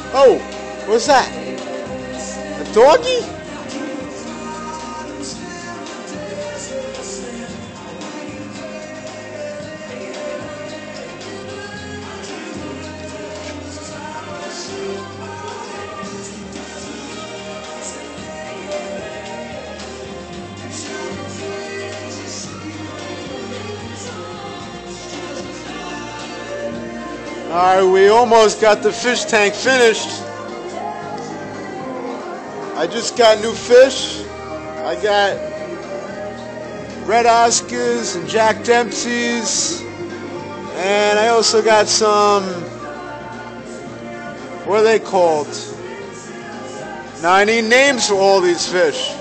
Oh, what's that? A doggy? Alright, we almost got the fish tank finished. I just got new fish. I got red Oscars and Jack Dempsey's. And I also got some, what are they called? Now I need names for all these fish.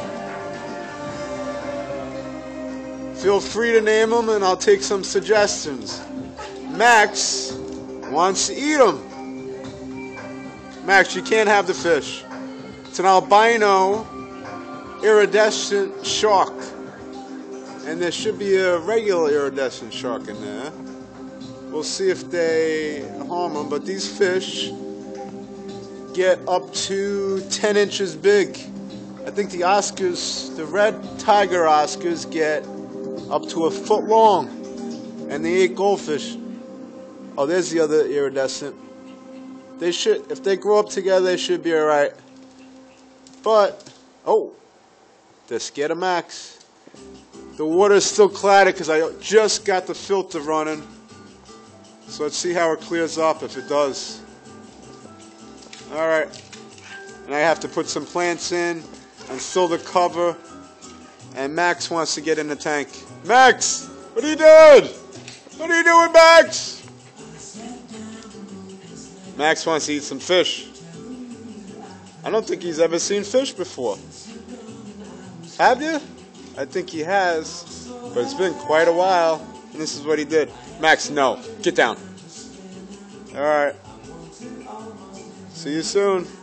Feel free to name them and I'll take some suggestions. Max wants to eat them. Max, you can't have the fish. It's an albino iridescent shark. And there should be a regular iridescent shark in there. We'll see if they harm them. But these fish get up to 10 inches big. I think the Oscars, the red tiger Oscars, get up to a foot long. And they eat goldfish. Oh, there's the other iridescent. They should, if they grow up together, they should be alright. But, oh, they're scared of Max. The water's still clouded because I just got the filter running. So let's see how it clears up, if it does. Alright. And I have to put some plants in and fill the cover. And Max wants to get in the tank. Max! What are you doing? What are you doing, Max? Max wants to eat some fish. I don't think he's ever seen fish before. Have you? I think he has, but it's been quite a while, and this is what he did. Max, no. Get down. Alright. See you soon.